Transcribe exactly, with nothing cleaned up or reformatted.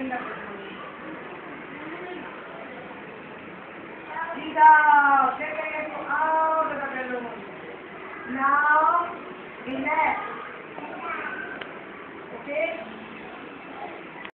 Sigaw! Take it out of the balloon. Now, relax.